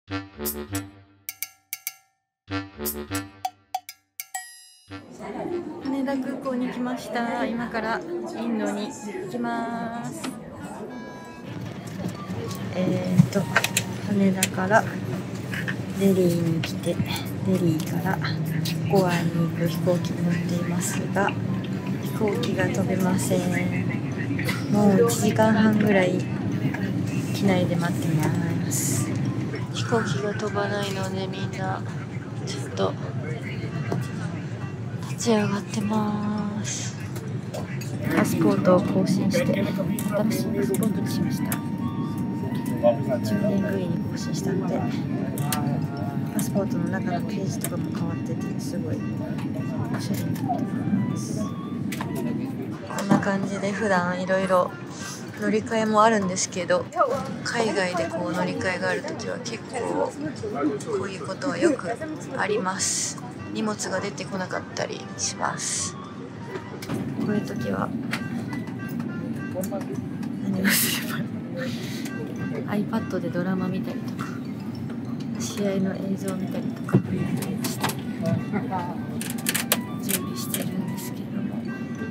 羽田空港に来ました。今からインドに行きます。羽田からデリーに来て、デリーからゴアに行く飛行機に乗っていますが、飛行機が飛べません。もう1時間半ぐらい機内で待ってます。飛行機が飛ばないので、みんなちょっと立ち上がってます。パスポートを更新して、新しいパスポートにしました。10年ぶりに更新したので、パスポートの中のページとかも変わってて、すごいおしゃれになってます。こんな感じで普段いろいろ乗り換えもあるんですけど、海外でこう乗り換えがあるときは結構こういうことはよくあります。荷物が出てこなかったりします。こういうときは何をすればiPad でドラマ見たりとか、試合の映像を見たりとかして準備してるんですけども、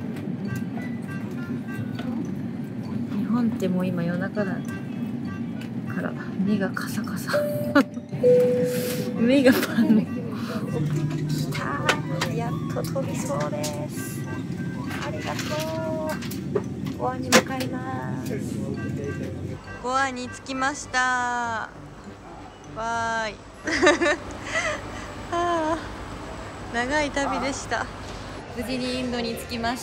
日本ってもう今夜中だから目がカサカサ目がパンきたー、やっと飛びそうです。ありがとう。ゴアに向かいます。ゴアに着きました。わーいはあ、長い旅でした。無事にインドに着きました。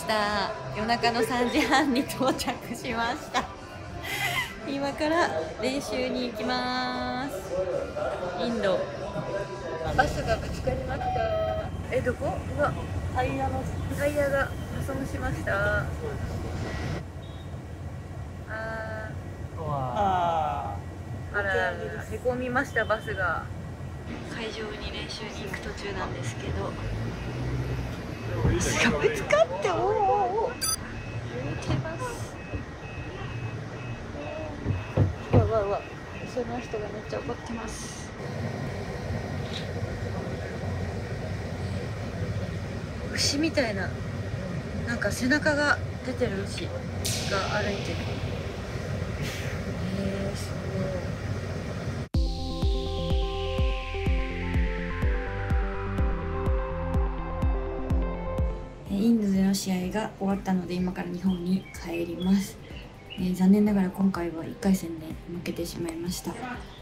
夜中の3時半に到着しました。今から練習に行きます。インドバスがぶつかりました。どこ？うわ、タイヤが破損しました。あら、へこみました。バスが会場に練習に行く途中なんですけど、バスがぶつかって揺れてます。うわ、その人がめっちゃ怒ってます。牛みたいな、なんか背中が出てる牛が歩いてる。すごい。インドでの試合が終わったので、今から日本に帰ります。残念ながら今回は1回戦で負けてしまいました。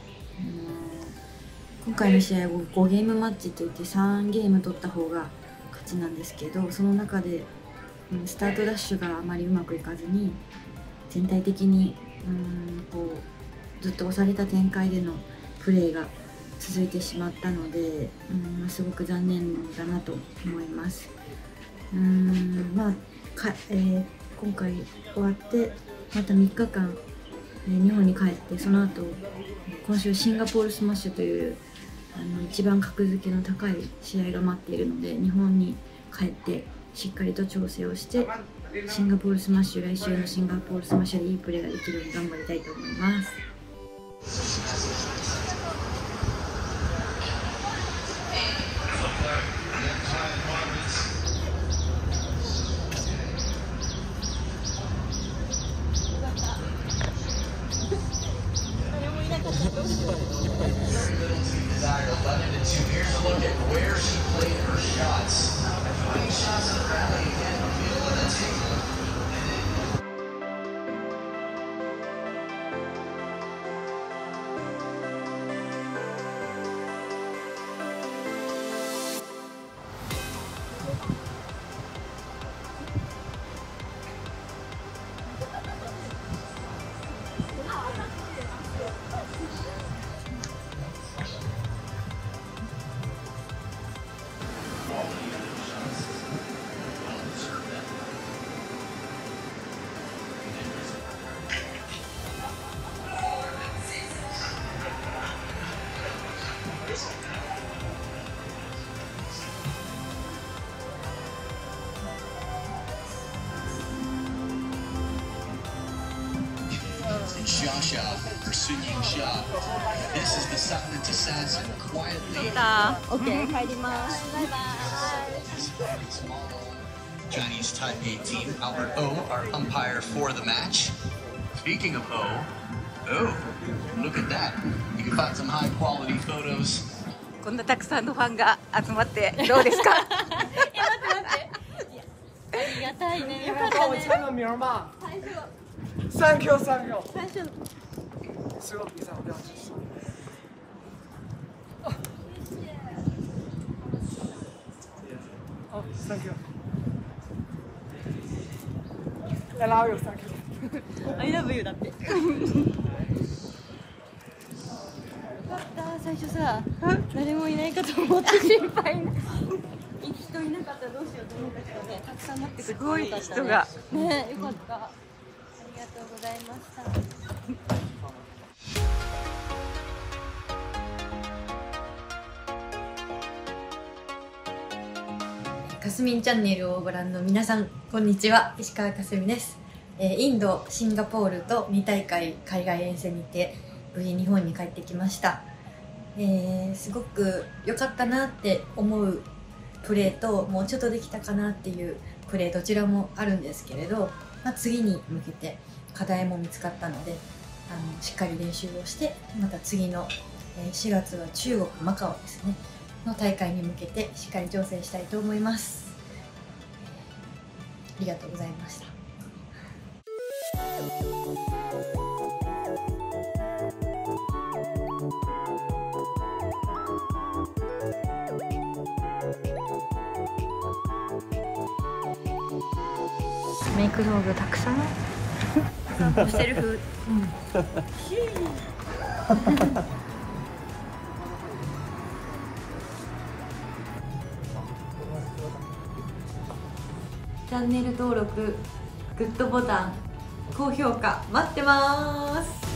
今回の試合を5ゲームマッチといって3ゲーム取った方が勝ちなんですけど、その中でスタートダッシュがあまりうまくいかずに、全体的にこうずっと押された展開でのプレーが続いてしまったので、すごく残念だなと思います。今回終わってまた3日間、日本に帰って、その後今週シンガポールスマッシュという一番格付けの高い試合が待っているので、日本に帰ってしっかりと調整をして、シンガポールスマッシュ、来週のシンガポールスマッシュでいいプレーができるように頑張りたいと思います。 Shasha. オッケー、帰ります。バイバイ。 Chinese Taipei team, Albert O, our umpire for the match. Speaking of O, look at that. You can find some high quality photos. こんなたくさんのファンが集まってどうですか？ 待ってありがたいね。よかったね。 我签个名吧。Thank you, thank you。 最初。 所有比赛我都要支持。Thank you。I love you, thank you。 I love you だって。よかった最初さ、誰もいないかと思って心配な。人いなかったらどうしようと思ったけどね、たくさん待ってくれてよかったね。 すごい人がね、よかった。ありがとうございました。かすみんチャンネルをご覧の皆さん、こんにちは。石川かすみです。インド、シンガポールと2大会海外遠征にて無事日本に帰ってきました。すごく良かったなって思うプレーと、もうちょっとできたかなっていうプレー、どちらもあるんですけれど、次に向けて課題も見つかったので、しっかり練習をして、また次の4月は中国マカオですねの大会に向けてしっかり調整したいと思います。ありがとうございました。メイク道具たくさんセルフ、チャンネル登録、グッドボタン、高評価待ってます。